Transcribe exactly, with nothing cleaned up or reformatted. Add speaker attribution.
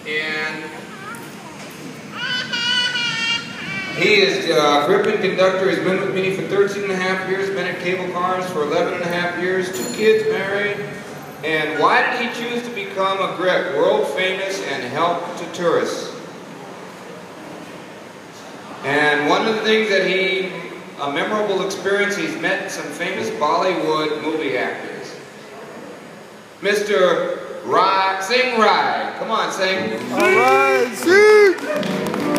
Speaker 1: And he is a gripping conductor. He's been with me for thirteen and a half years, been at Cable Cars for eleven and a half years, two kids, married. And why did he choose to become a grip? World famous and help to tourists. And one of the things that he, a memorable experience, he's met some famous Bollywood movie actors. Mister Rai, sing Rai. Come on, sing.
Speaker 2: All right, sing.